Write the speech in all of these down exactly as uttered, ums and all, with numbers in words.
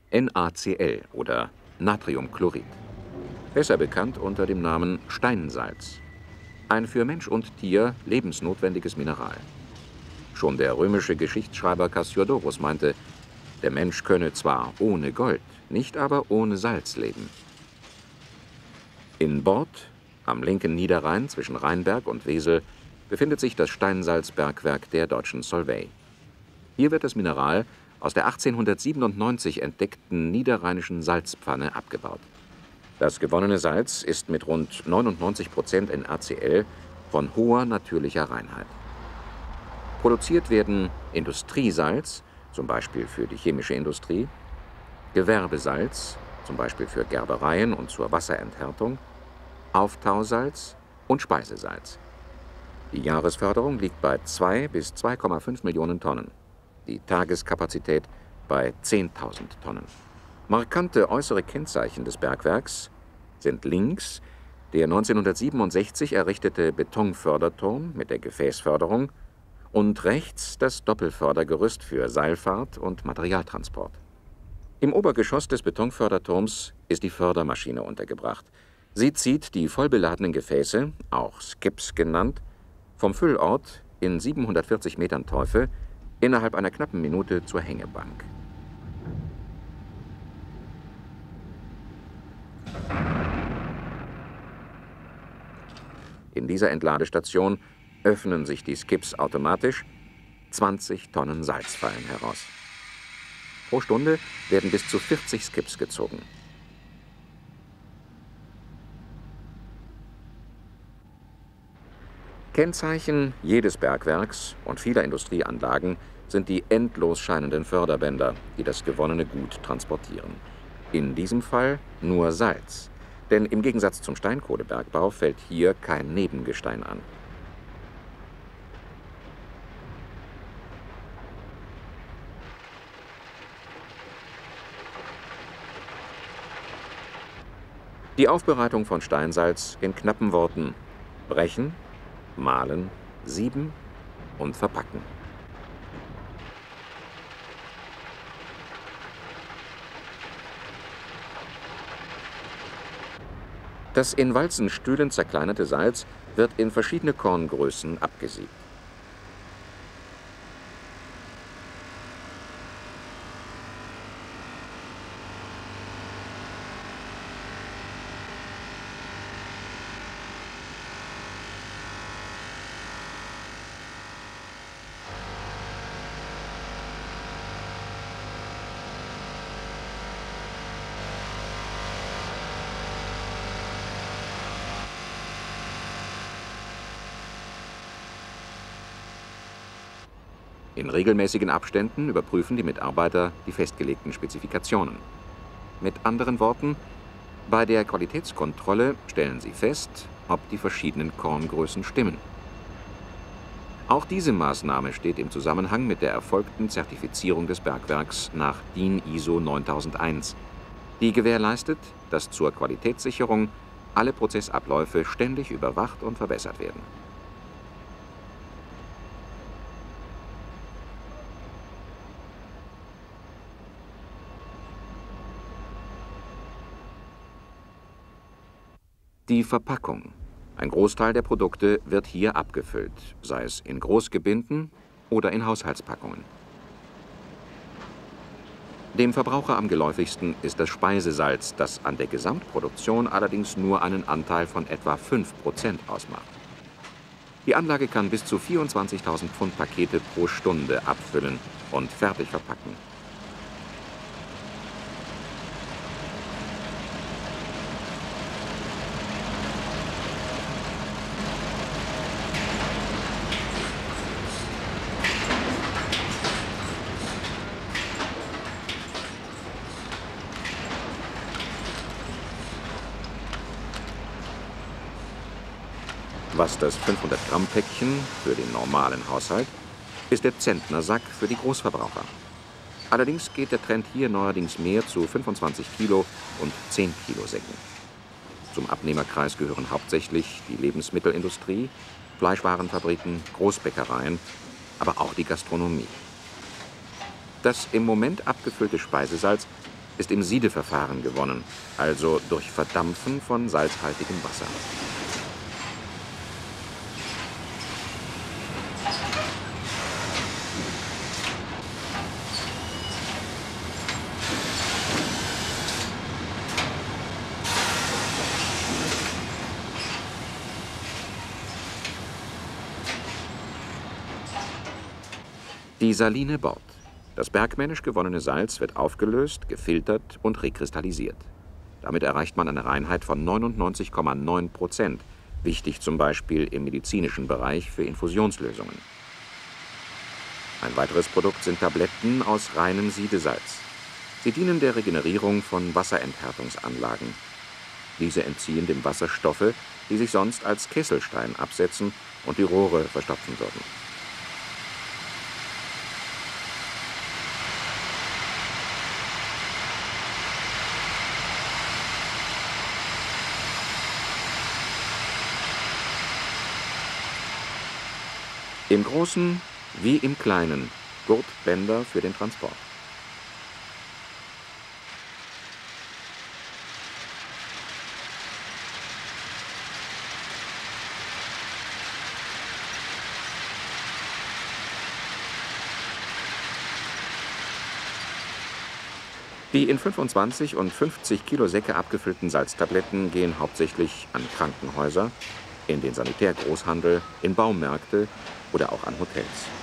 NaCl oder Natriumchlorid, besser bekannt unter dem Namen Steinsalz. Ein für Mensch und Tier lebensnotwendiges Mineral. Schon der römische Geschichtsschreiber Cassiodorus meinte, der Mensch könne zwar ohne Gold, nicht aber ohne Salz leben. In Bort, am linken Niederrhein zwischen Rheinberg und Wesel, befindet sich das Steinsalzbergwerk der deutschen Solvay. Hier wird das Mineral aus der achtzehnhundertsiebenundneunzig entdeckten niederrheinischen Salzpfanne abgebaut. Das gewonnene Salz ist mit rund neunundneunzig Prozent NaCl von hoher natürlicher Reinheit. Produziert werden Industriesalz, zum Beispiel für die chemische Industrie, Gewerbesalz, zum Beispiel für Gerbereien und zur Wasserenthärtung, Auftausalz und Speisesalz. Die Jahresförderung liegt bei zwei bis zwei Komma fünf Millionen Tonnen, die Tageskapazität bei zehntausend Tonnen. Markante äußere Kennzeichen des Bergwerks sind links der neunzehnhundertsiebenundsechzig errichtete Betonförderturm mit der Gefäßförderung und rechts das Doppelfördergerüst für Seilfahrt und Materialtransport. Im Obergeschoss des Betonförderturms ist die Fördermaschine untergebracht. Sie zieht die vollbeladenen Gefäße, auch Skips genannt, vom Füllort in siebenhundertvierzig Metern Tiefe innerhalb einer knappen Minute zur Hängebank. In dieser Entladestation öffnen sich die Skips automatisch, zwanzig Tonnen Salz fallen heraus. Pro Stunde werden bis zu vierzig Skips gezogen. Kennzeichen jedes Bergwerks und vieler Industrieanlagen sind die endlos scheinenden Förderbänder, die das gewonnene Gut transportieren. In diesem Fall nur Salz, denn im Gegensatz zum Steinkohlebergbau fällt hier kein Nebengestein an. Die Aufbereitung von Steinsalz in knappen Worten: brechen, mahlen, sieben und verpacken. Das in Walzenstühlen zerkleinerte Salz wird in verschiedene Korngrößen abgesiebt. In regelmäßigen Abständen überprüfen die Mitarbeiter die festgelegten Spezifikationen. Mit anderen Worten, bei der Qualitätskontrolle stellen sie fest, ob die verschiedenen Korngrößen stimmen. Auch diese Maßnahme steht im Zusammenhang mit der erfolgten Zertifizierung des Bergwerks nach DIN ISO neuntausendeins, die gewährleistet, dass zur Qualitätssicherung alle Prozessabläufe ständig überwacht und verbessert werden. Die Verpackung. Ein Großteil der Produkte wird hier abgefüllt, sei es in Großgebinden oder in Haushaltspackungen. Dem Verbraucher am geläufigsten ist das Speisesalz, das an der Gesamtproduktion allerdings nur einen Anteil von etwa fünf Prozent ausmacht. Die Anlage kann bis zu vierundzwanzigtausend Pfund Pakete pro Stunde abfüllen und fertig verpacken. Was das fünfhundert Gramm Päckchen für den normalen Haushalt, ist der Zentnersack für die Großverbraucher. Allerdings geht der Trend hier neuerdings mehr zu fünfundzwanzig Kilo und zehn Kilo Säcken. Zum Abnehmerkreis gehören hauptsächlich die Lebensmittelindustrie, Fleischwarenfabriken, Großbäckereien, aber auch die Gastronomie. Das im Moment abgefüllte Speisesalz ist im Siedeverfahren gewonnen, also durch Verdampfen von salzhaltigem Wasser. Die Saline Bord. Das bergmännisch gewonnene Salz wird aufgelöst, gefiltert und rekristallisiert. Damit erreicht man eine Reinheit von neunundneunzig Komma neun Prozent, wichtig zum Beispiel im medizinischen Bereich für Infusionslösungen. Ein weiteres Produkt sind Tabletten aus reinem Siedesalz. Sie dienen der Regenerierung von Wasserenthärtungsanlagen. Diese entziehen dem Wasser Stoffe, die sich sonst als Kesselstein absetzen und die Rohre verstopfen würden. Im Großen wie im Kleinen Gurtbänder für den Transport. Die in fünfundzwanzig und fünfzig Kilo Säcke abgefüllten Salztabletten gehen hauptsächlich an Krankenhäuser, in den Sanitärgroßhandel, in Baumärkte oder auch an Hotels.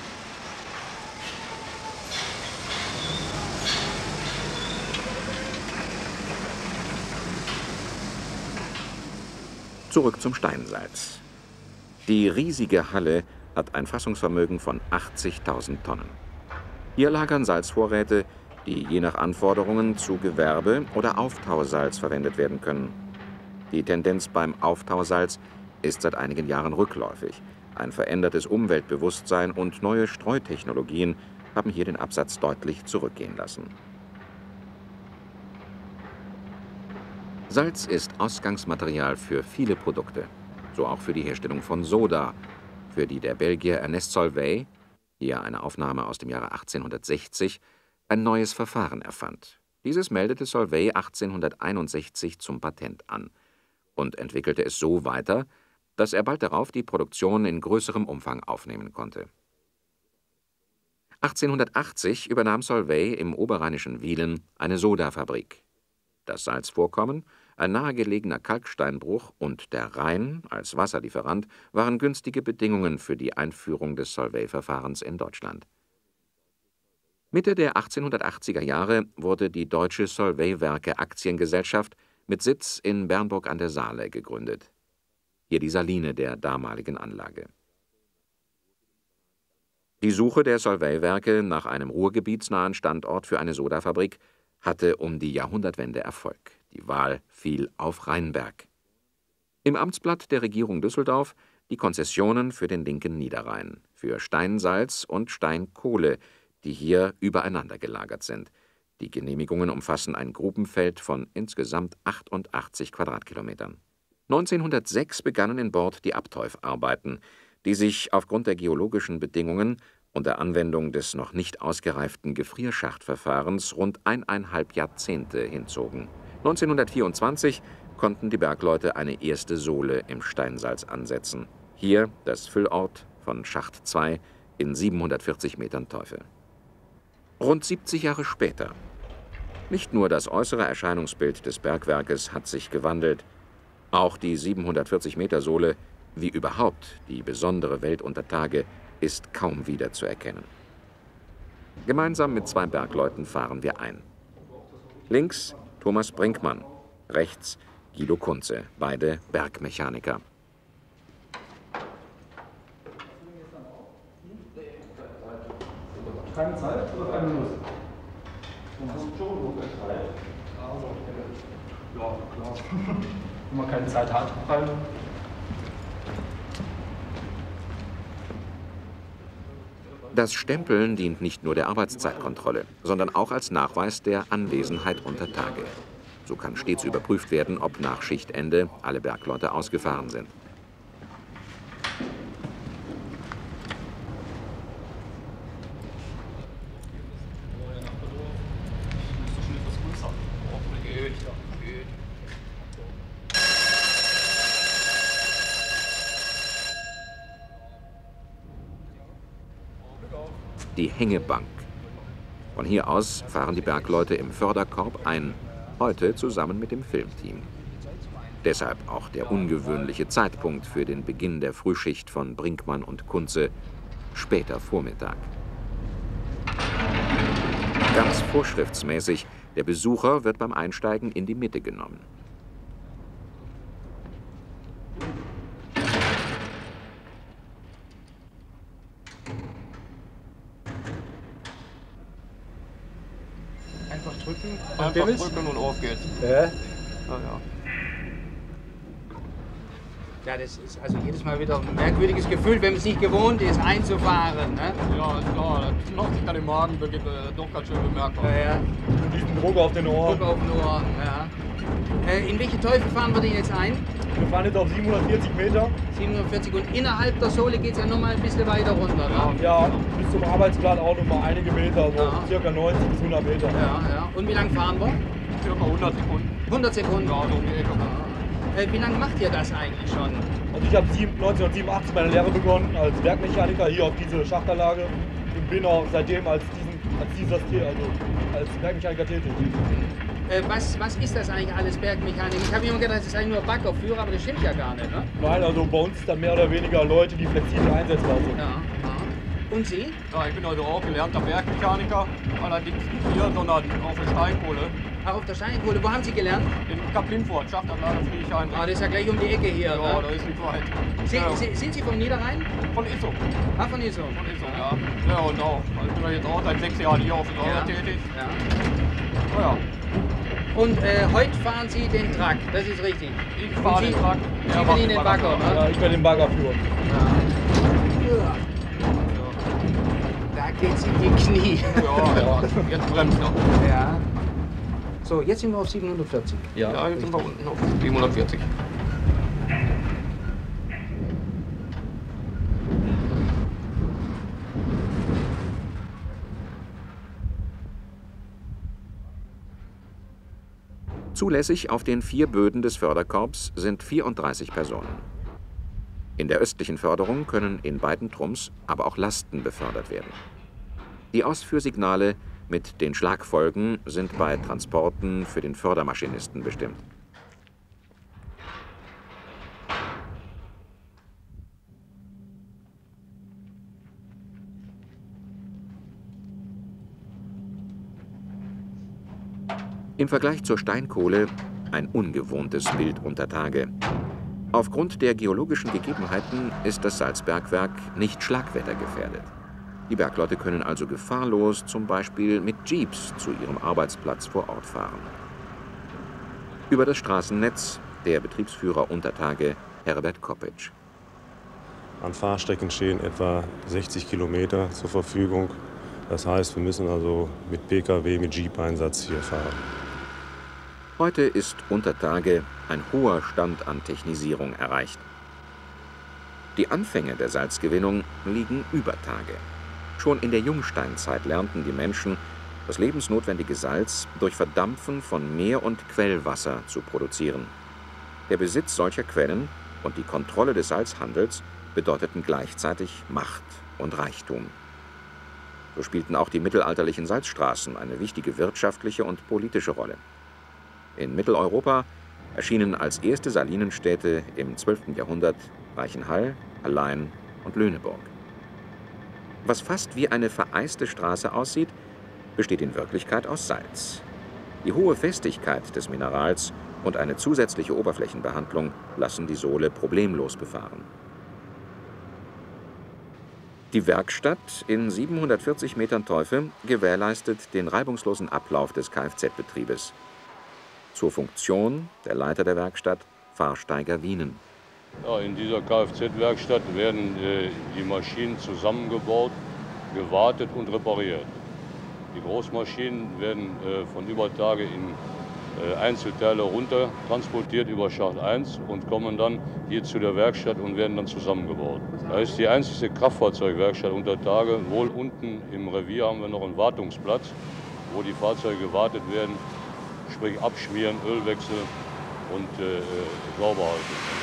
Zurück zum Steinsalz. Die riesige Halle hat ein Fassungsvermögen von achtzigtausend Tonnen. Hier lagern Salzvorräte, die je nach Anforderungen zu Gewerbe- oder Auftausalz verwendet werden können. Die Tendenz beim Auftausalz ist seit einigen Jahren rückläufig. Ein verändertes Umweltbewusstsein und neue Streutechnologien haben hier den Absatz deutlich zurückgehen lassen. Salz ist Ausgangsmaterial für viele Produkte, so auch für die Herstellung von Soda, für die der Belgier Ernest Solvay, hier eine Aufnahme aus dem Jahre achtzehnhundertsechzig, ein neues Verfahren erfand. Dieses meldete Solvay achtzehnhunderteinundsechzig zum Patent an und entwickelte es so weiter, dass er bald darauf die Produktion in größerem Umfang aufnehmen konnte. achtzehnhundertachtzig übernahm Solvay im oberrheinischen Wielen eine Sodafabrik. Das Salzvorkommen, ein nahegelegener Kalksteinbruch und der Rhein als Wasserlieferant waren günstige Bedingungen für die Einführung des Solvay-Verfahrens in Deutschland. Mitte der achtzehnhundertachtziger Jahre wurde die Deutsche Solvay-Werke Aktiengesellschaft mit Sitz in Bernburg an der Saale gegründet. Hier die Saline der damaligen Anlage. Die Suche der Solvay-Werke nach einem ruhrgebietsnahen Standort für eine Sodafabrik hatte um die Jahrhundertwende Erfolg. Die Wahl fiel auf Rheinberg. Im Amtsblatt der Regierung Düsseldorf die Konzessionen für den linken Niederrhein, für Steinsalz und Steinkohle, die hier übereinander gelagert sind. Die Genehmigungen umfassen ein Grubenfeld von insgesamt achtundachtzig Quadratkilometern. neunzehnhundertsechs begannen in Bord die Abteufarbeiten, die sich aufgrund der geologischen Bedingungen und der Anwendung des noch nicht ausgereiften Gefrierschachtverfahrens rund eineinhalb Jahrzehnte hinzogen. neunzehnhundertvierundzwanzig konnten die Bergleute eine erste Sohle im Steinsalz ansetzen. Hier das Füllort von Schacht zwei in siebenhundertvierzig Metern Tiefe. Rund siebzig Jahre später. Nicht nur das äußere Erscheinungsbild des Bergwerkes hat sich gewandelt, auch die siebenhundertvierzig Meter Sohle, wie überhaupt die besondere Welt unter Tage, ist kaum wieder zu erkennen. Gemeinsam mit zwei Bergleuten fahren wir ein. Links Thomas Brinkmann, rechts Guido Kunze, beide Bergmechaniker. Keine Zeit oder keine Lust? Du hast schon Zeit. Ja, klar. Wenn man keine Zeit hat, dann. Das Stempeln dient nicht nur der Arbeitszeitkontrolle, sondern auch als Nachweis der Anwesenheit unter Tage. So kann stets überprüft werden, ob nach Schichtende alle Bergleute ausgefahren sind. die Hängebank. Von hier aus fahren die Bergleute im Förderkorb ein, heute zusammen mit dem Filmteam. Deshalb auch der ungewöhnliche Zeitpunkt für den Beginn der Frühschicht von Brinkmann und Kunze, später Vormittag. Ganz vorschriftsmäßig, der Besucher wird beim Einsteigen in die Mitte genommen. Einfach drücken. Einfach drücken und auf geht's. Ja. Ja, ja. Ja, das ist also jedes Mal wieder ein merkwürdiges Gefühl, wenn man es nicht gewohnt ist, einzufahren. Ne? Ja, ist klar. Das macht sich dann im Magen wirklich, äh, doch ganz schön bemerkbar. Ja, ja. Diesen Druck auf den Ohren. Druck auf den Ohren, ja. Äh, in welche Teufel fahren wir denn jetzt ein? Wir fahren jetzt auf siebenhundertvierzig Meter. siebenhundertvierzig und innerhalb der Sohle geht es ja noch mal ein bisschen weiter runter. Ne? Ja, bis zum Arbeitsplatz auch noch mal einige Meter, so Ja. circa neunzig bis hundert Meter. Ja, ja. Und wie lange fahren wir? Circa hundert Sekunden. hundert Sekunden. Ja, so um die Ecke. Äh, wie lange macht ihr das eigentlich schon? Also ich habe neunzehnhundertsiebenundachtzig meine Lehre begonnen als Werkmechaniker hier auf diese Schachtanlage und bin auch seitdem als, diesen, als, dieses, also als Werkmechaniker tätig. Äh, was, was ist das eigentlich alles, Bergmechanik? Ich habe immer gedacht, das ist eigentlich nur Baggerführer, aber das stimmt ja gar nicht, ne? Nein, also bei uns ist dann mehr oder weniger Leute, die flexibel einsetzbar sind. Ja, ja. Und Sie? Ja, ich bin also auch gelernter Werkmechaniker, allerdings nicht hier, sondern auf der Steinkohle. Auch auf der Steinkohle. Wo haben Sie gelernt? In Kaplinfurt, Schachtanlage Friedrichshain. Ah, das ist ja gleich um die Ecke hier. Ja, ne? da ist nicht weit. Sie, ja. Sie, sind Sie vom Niederrhein? Von Isso. Ah, von Iso. Von Isso, ja. Ja, und auch. Also ich bin jetzt auch seit sechs Jahren hier auf der Ja. Säule tätig. Ja. Ja. Und äh, heute fahren Sie den Truck, das ist richtig. Ich fahre Und den Sie- Truck. Sie Er macht bedienen den Bagger, ne? Ja, ich bin den Baggerführer. Ja. Da geht's in die Knie. Ja, ja. Jetzt bremst er. Ja. So, jetzt sind wir auf siebenhundertvierzig. Ja, jetzt sind wir unten auf siebenhundertvierzig. Zulässig auf den vier Böden des Förderkorbs sind vierunddreißig Personen. In der östlichen Förderung können in beiden Trumms aber auch Lasten befördert werden. Die Ausführsignale mit den Schlagfolgen sind bei Transporten für den Fördermaschinisten bestimmt. Im Vergleich zur Steinkohle ein ungewohntes Bild unter Tage. Aufgrund der geologischen Gegebenheiten ist das Salzbergwerk nicht schlagwettergefährdet. Die Bergleute können also gefahrlos zum Beispiel mit Jeeps zu ihrem Arbeitsplatz vor Ort fahren. Über das Straßennetz der Betriebsführer unter Tage Herbert Koppitsch. An Fahrstrecken stehen etwa sechzig Kilometer zur Verfügung. Das heißt, wir müssen also mit Pkw, mit Jeep-Einsatz hier fahren. Heute ist unter Tage ein hoher Stand an Technisierung erreicht. Die Anfänge der Salzgewinnung liegen über Tage. Schon in der Jungsteinzeit lernten die Menschen, das lebensnotwendige Salz durch Verdampfen von Meer- und Quellwasser zu produzieren. Der Besitz solcher Quellen und die Kontrolle des Salzhandels bedeuteten gleichzeitig Macht und Reichtum. So spielten auch die mittelalterlichen Salzstraßen eine wichtige wirtschaftliche und politische Rolle. In Mitteleuropa erschienen als erste Salinenstädte im zwölften Jahrhundert Reichenhall, Hallein und Lüneburg. Was fast wie eine vereiste Straße aussieht, besteht in Wirklichkeit aus Salz. Die hohe Festigkeit des Minerals und eine zusätzliche Oberflächenbehandlung lassen die Sohle problemlos befahren. Die Werkstatt in siebenhundertvierzig Metern Teufe gewährleistet den reibungslosen Ablauf des Kfz-Betriebes. Zur Funktion der Leiter der Werkstatt, Fahrsteiger Wienen. Ja, in dieser Kfz-Werkstatt werden äh, die Maschinen zusammengebaut, gewartet und repariert. Die Großmaschinen werden äh, von Übertage in äh, Einzelteile runter transportiert über Schacht eins und kommen dann hier zu der Werkstatt und werden dann zusammengebaut. Da ist die einzige Kraftfahrzeugwerkstatt unter Tage. Wohl unten im Revier haben wir noch einen Wartungsplatz, wo die Fahrzeuge gewartet werden, sprich abschmieren, Ölwechsel und äh, sauber halten.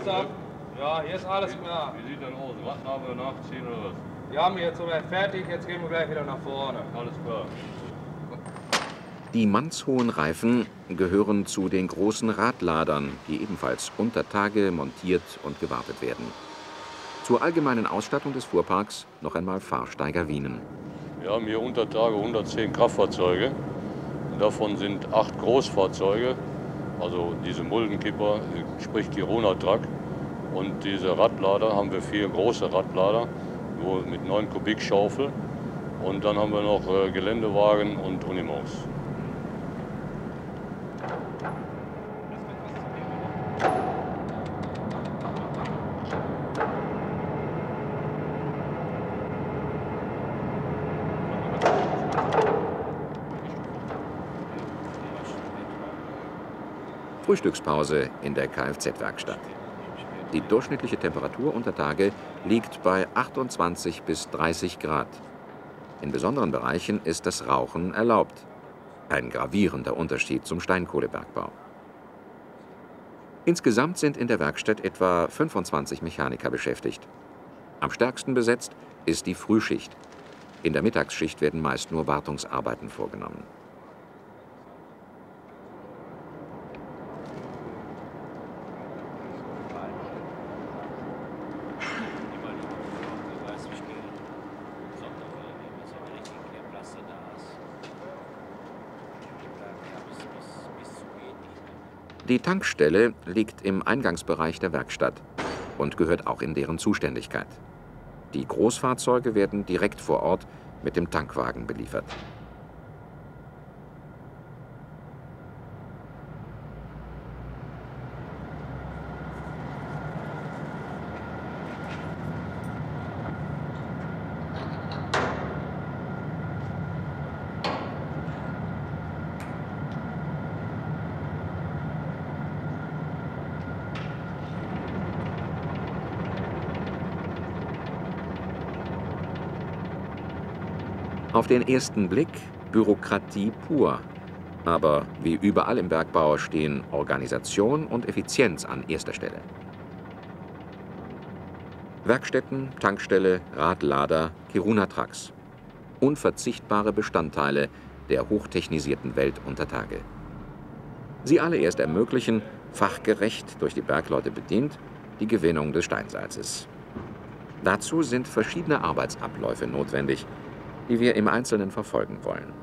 Alles ab. Ja, hier ist alles klar. Wie sieht denn aus? Radnabe nachziehen oder was? Wir haben jetzt soweit fertig, jetzt gehen wir gleich wieder nach vorne. Alles klar. Die mannshohen Reifen gehören zu den großen Radladern, die ebenfalls unter Tage montiert und gewartet werden. Zur allgemeinen Ausstattung des Fuhrparks noch einmal Fahrsteiger Wienen. Wir haben hier unter Tage hundertzehn Kraftfahrzeuge. Davon sind acht Großfahrzeuge, also diese Muldenkipper, sprich Kiruna-Truck. Und diese Radlader haben wir vier große Radlader, nur mit neun Kubik Schaufel. Und dann haben wir noch äh, Geländewagen und Unimos. Frühstückspause in der Kfz-Werkstatt. Die durchschnittliche Temperatur unter Tage liegt bei achtundzwanzig bis dreißig Grad. In besonderen Bereichen ist das Rauchen erlaubt. Ein gravierender Unterschied zum Steinkohlebergbau. Insgesamt sind in der Werkstatt etwa fünfundzwanzig Mechaniker beschäftigt. Am stärksten besetzt ist die Frühschicht. In der Mittagsschicht werden meist nur Wartungsarbeiten vorgenommen. Die Tankstelle liegt im Eingangsbereich der Werkstatt und gehört auch in deren Zuständigkeit. Die Großfahrzeuge werden direkt vor Ort mit dem Tankwagen beliefert. Auf den ersten Blick Bürokratie pur. Aber wie überall im Bergbau stehen Organisation und Effizienz an erster Stelle. Werkstätten, Tankstelle, Radlader, Kiruna-Trucks. Unverzichtbare Bestandteile der hochtechnisierten Welt unter Tage. Sie alle erst ermöglichen, fachgerecht durch die Bergleute bedient, die Gewinnung des Steinsalzes. Dazu sind verschiedene Arbeitsabläufe notwendig, die wir im Einzelnen verfolgen wollen.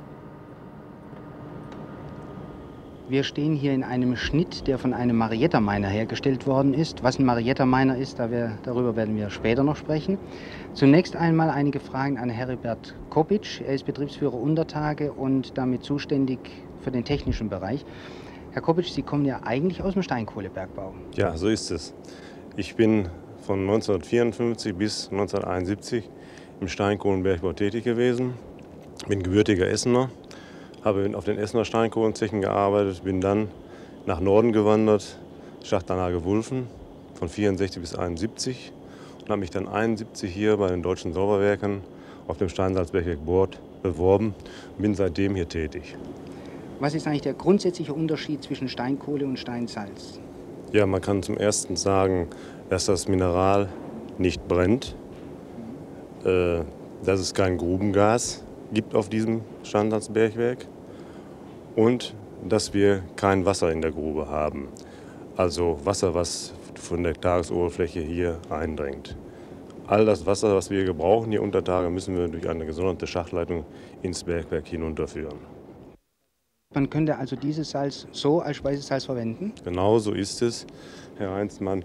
Wir stehen hier in einem Schnitt, der von einem Marietta-Miner hergestellt worden ist. Was ein Marietta-Miner ist, da wir, darüber werden wir später noch sprechen. Zunächst einmal einige Fragen an Heribert Kopic. Er ist Betriebsführer Untertage und damit zuständig für den technischen Bereich. Herr Kopic, Sie kommen ja eigentlich aus dem Steinkohlebergbau. Ja, so ist es. Ich bin von neunzehnhundertvierundfünfzig bis neunzehnhunderteinundsiebzig im Steinkohlenbergbau tätig gewesen. Bin gebürtiger Essener, habe auf den Essener Steinkohlenzechen gearbeitet, bin dann nach Norden gewandert, Schachtanlage Wulfen, von vierundsechzig bis einundsiebzig und habe mich dann einundsiebzig hier bei den Deutschen Sauberwerken auf dem Steinsalzbergwerk Bord beworben und bin seitdem hier tätig. Was ist eigentlich der grundsätzliche Unterschied zwischen Steinkohle und Steinsalz? Ja, man kann zum Ersten sagen, dass das Mineral nicht brennt, äh, dass es kein Grubengas gibt auf diesem Steinsalzbergwerk und dass wir kein Wasser in der Grube haben. Also Wasser, was von der Tagesoberfläche hier eindringt. All das Wasser, was wir gebrauchen hier unter Tage, müssen wir durch eine gesonderte Schachtleitung ins Bergwerk hinunterführen. Man könnte also dieses Salz so als Speisesalz verwenden? Genau so ist es, Herr Heinzmann.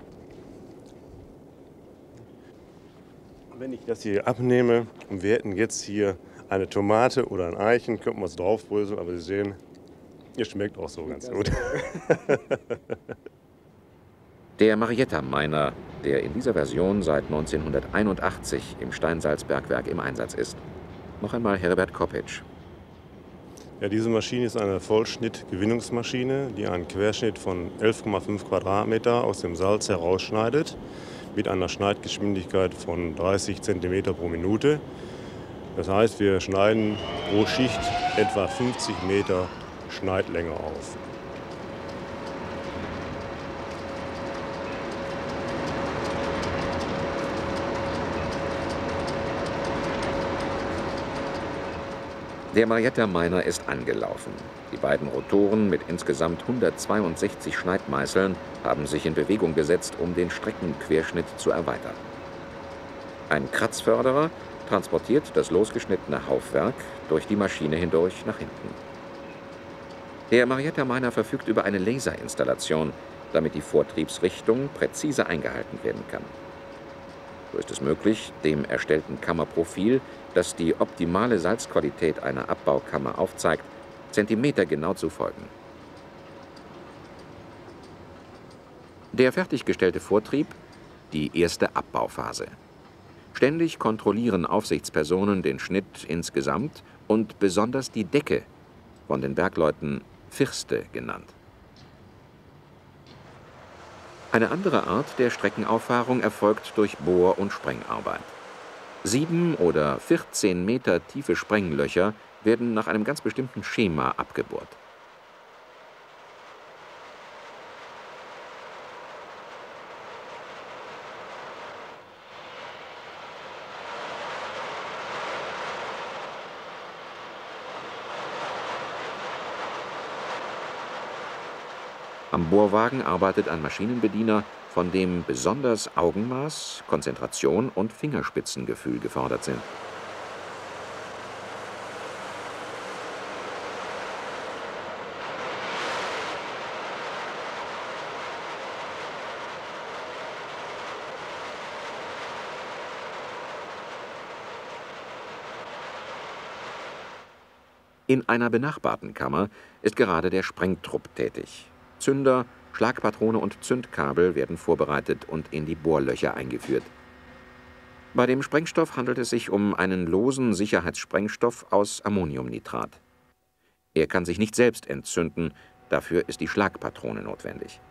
Wenn ich das hier abnehme und wir hätten jetzt hier eine Tomate oder ein Eichen, könnten wir es draufbröseln, aber Sie sehen, es schmeckt auch so ganz gut. Der Marietta-Miner, der in dieser Version seit neunzehnhunderteinundachtzig im Steinsalzbergwerk im Einsatz ist. Noch einmal Heribert Kopic. Ja, diese Maschine ist eine Vollschnittgewinnungsmaschine, die einen Querschnitt von elf Komma fünf Quadratmeter aus dem Salz herausschneidet, mit einer Schneidgeschwindigkeit von dreißig Zentimeter pro Minute. Das heißt, wir schneiden pro Schicht etwa fünfzig Meter Schneidlänge auf. Der Marietta Miner ist angelaufen. Die beiden Rotoren mit insgesamt hundertzweiundsechzig Schneidmeißeln haben sich in Bewegung gesetzt, um den Streckenquerschnitt zu erweitern. Ein Kratzförderer transportiert das losgeschnittene Haufwerk durch die Maschine hindurch nach hinten. Der Marietta Miner verfügt über eine Laserinstallation, damit die Vortriebsrichtung präzise eingehalten werden kann. So ist es möglich, dem erstellten Kammerprofil, das die optimale Salzqualität einer Abbaukammer aufzeigt, zentimetergenau zu folgen. Der fertiggestellte Vortrieb, die erste Abbauphase. Ständig kontrollieren Aufsichtspersonen den Schnitt insgesamt und besonders die Decke, von den Bergleuten Firste genannt. Eine andere Art der Streckenauffahrung erfolgt durch Bohr- und Sprengarbeit. Sieben oder vierzehn Meter tiefe Sprenglöcher werden nach einem ganz bestimmten Schema abgebohrt. Am Bohrwagen arbeitet ein Maschinenbediener, von dem besonders Augenmaß, Konzentration und Fingerspitzengefühl gefordert sind. In einer benachbarten Kammer ist gerade der Sprengtrupp tätig. Zünder, Schlagpatrone und Zündkabel werden vorbereitet und in die Bohrlöcher eingeführt. Bei dem Sprengstoff handelt es sich um einen losen Sicherheitssprengstoff aus Ammoniumnitrat. Er kann sich nicht selbst entzünden, dafür ist die Schlagpatrone notwendig.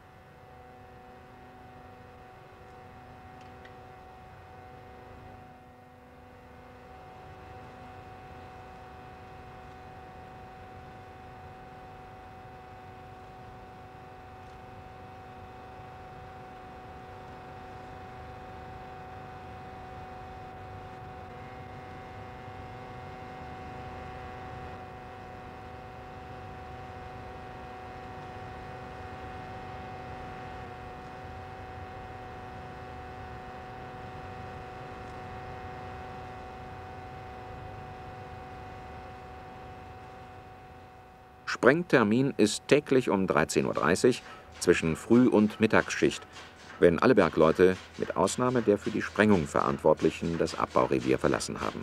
Sprengtermin ist täglich um dreizehn Uhr dreißig zwischen Früh- und Mittagsschicht, wenn alle Bergleute, mit Ausnahme der für die Sprengung Verantwortlichen, das Abbaurevier verlassen haben.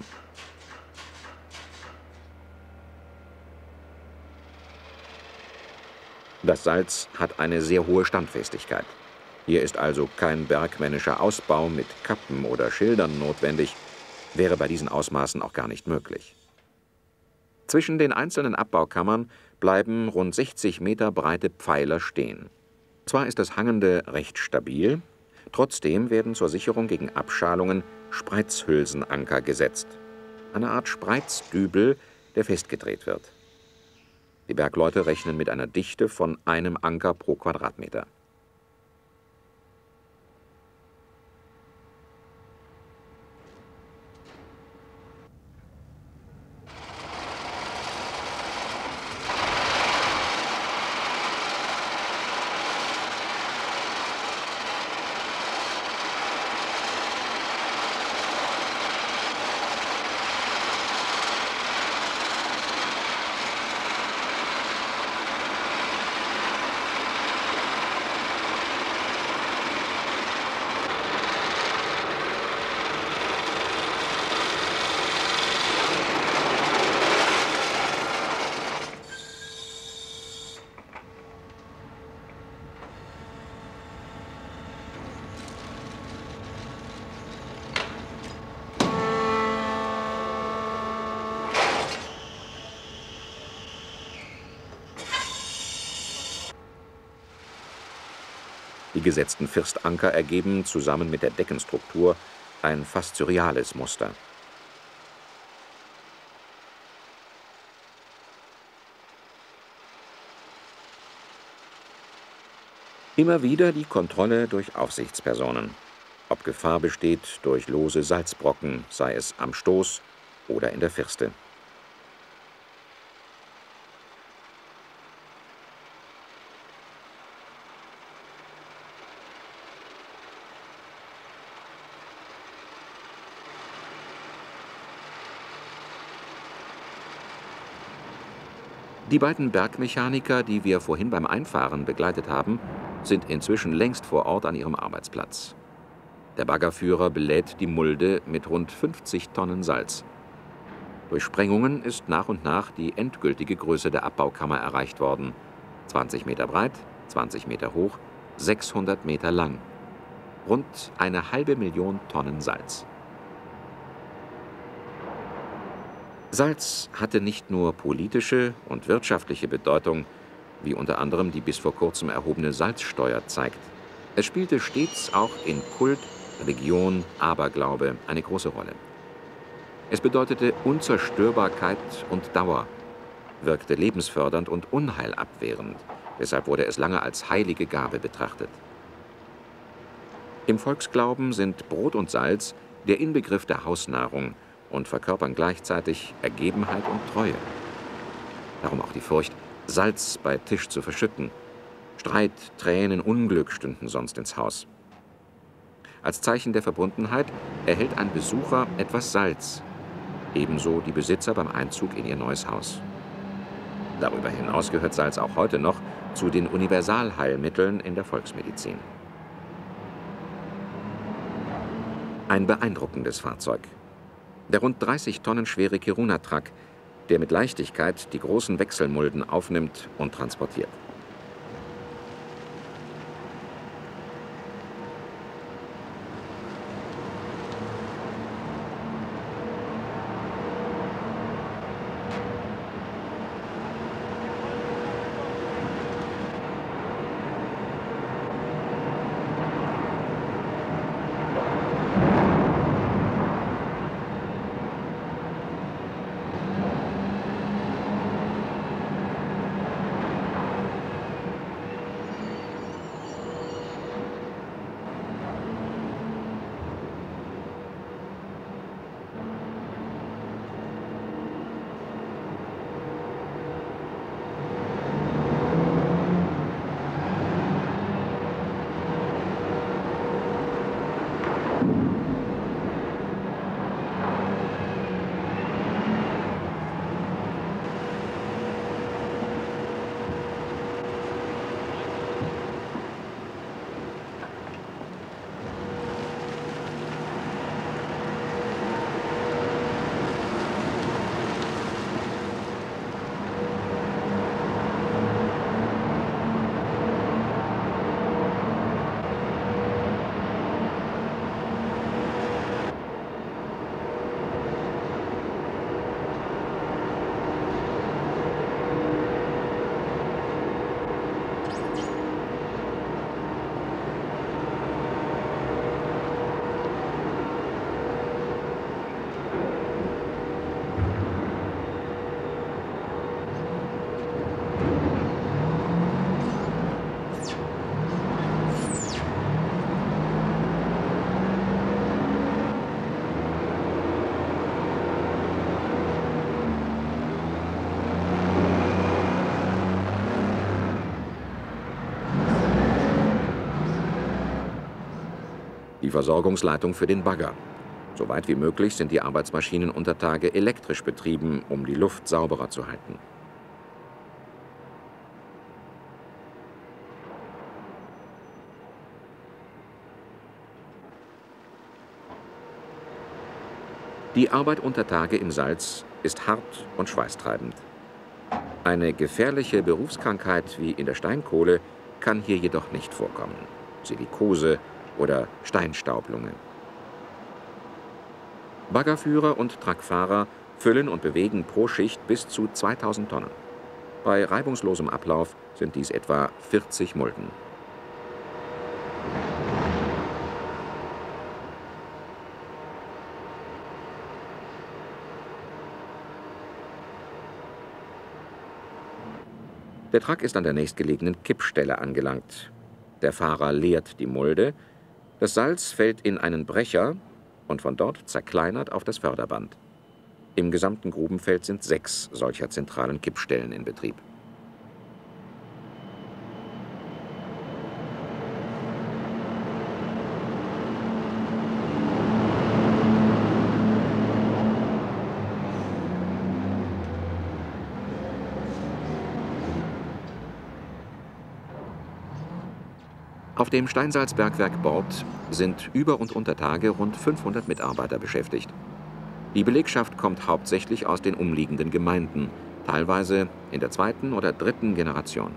Das Salz hat eine sehr hohe Standfestigkeit. Hier ist also kein bergmännischer Ausbau mit Kappen oder Schildern notwendig, wäre bei diesen Ausmaßen auch gar nicht möglich. Zwischen den einzelnen Abbaukammern bleiben rund sechzig Meter breite Pfeiler stehen. Zwar ist das Hangende recht stabil, trotzdem werden zur Sicherung gegen Abschalungen Spreizhülsenanker gesetzt. Eine Art Spreizdübel, der festgedreht wird. Die Bergleute rechnen mit einer Dichte von einem Anker pro Quadratmeter. Die gesetzten Firstanker ergeben zusammen mit der Deckenstruktur ein fast surreales Muster. Immer wieder die Kontrolle durch Aufsichtspersonen. Ob Gefahr besteht durch lose Salzbrocken, sei es am Stoß oder in der Firste. Die beiden Bergmechaniker, die wir vorhin beim Einfahren begleitet haben, sind inzwischen längst vor Ort an ihrem Arbeitsplatz. Der Baggerführer belädt die Mulde mit rund fünfzig Tonnen Salz. Durch Sprengungen ist nach und nach die endgültige Größe der Abbaukammer erreicht worden. zwanzig Meter breit, zwanzig Meter hoch, sechshundert Meter lang. Rund eine halbe Million Tonnen Salz. Salz hatte nicht nur politische und wirtschaftliche Bedeutung, wie unter anderem die bis vor kurzem erhobene Salzsteuer zeigt. Es spielte stets auch in Kult, Religion, Aberglaube eine große Rolle. Es bedeutete Unzerstörbarkeit und Dauer, wirkte lebensfördernd und unheilabwehrend. Deshalb wurde es lange als heilige Gabe betrachtet. Im Volksglauben sind Brot und Salz der Inbegriff der Hausnahrung und verkörpern gleichzeitig Ergebenheit und Treue. Darum auch die Furcht, Salz bei Tisch zu verschütten. Streit, Tränen, Unglück stünden sonst ins Haus. Als Zeichen der Verbundenheit erhält ein Besucher etwas Salz, ebenso die Besitzer beim Einzug in ihr neues Haus. Darüber hinaus gehört Salz auch heute noch zu den Universalheilmitteln in der Volksmedizin. Ein beeindruckendes Fahrzeug. Der rund dreißig Tonnen schwere Kiruna-Truck, der mit Leichtigkeit die großen Wechselmulden aufnimmt und transportiert. Die Versorgungsleitung für den Bagger. Soweit wie möglich sind die Arbeitsmaschinen unter Tage elektrisch betrieben, um die Luft sauberer zu halten. Die Arbeit unter Tage im Salz ist hart und schweißtreibend. Eine gefährliche Berufskrankheit wie in der Steinkohle kann hier jedoch nicht vorkommen. Silikose oder Steinstaublunge. Baggerführer und Truckfahrer füllen und bewegen pro Schicht bis zu zweitausend Tonnen. Bei reibungslosem Ablauf sind dies etwa vierzig Mulden. Der Truck ist an der nächstgelegenen Kippstelle angelangt. Der Fahrer leert die Mulde, das Salz fällt in einen Brecher und von dort zerkleinert auf das Förderband. Im gesamten Grubenfeld sind sechs solcher zentralen Kippstellen in Betrieb. Auf dem Steinsalzbergwerk Bort sind über- und unter Tage rund fünfhundert Mitarbeiter beschäftigt. Die Belegschaft kommt hauptsächlich aus den umliegenden Gemeinden, teilweise in der zweiten oder dritten Generation.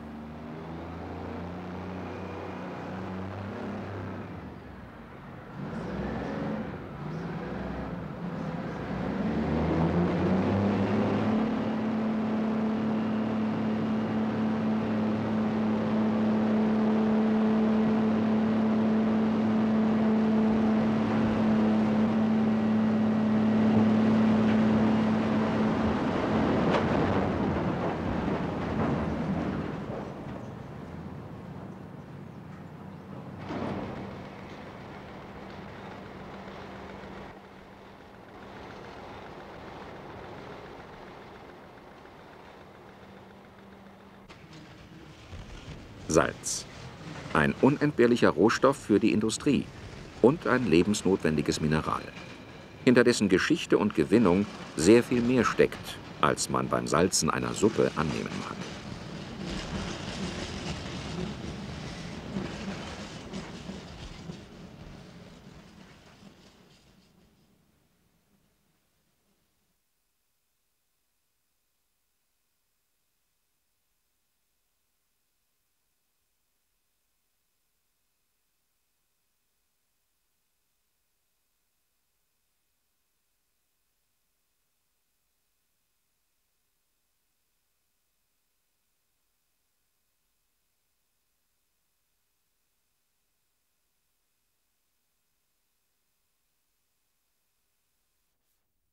Salz. Ein unentbehrlicher Rohstoff für die Industrie und ein lebensnotwendiges Mineral, hinter dessen Geschichte und Gewinnung sehr viel mehr steckt, als man beim Salzen einer Suppe annehmen mag.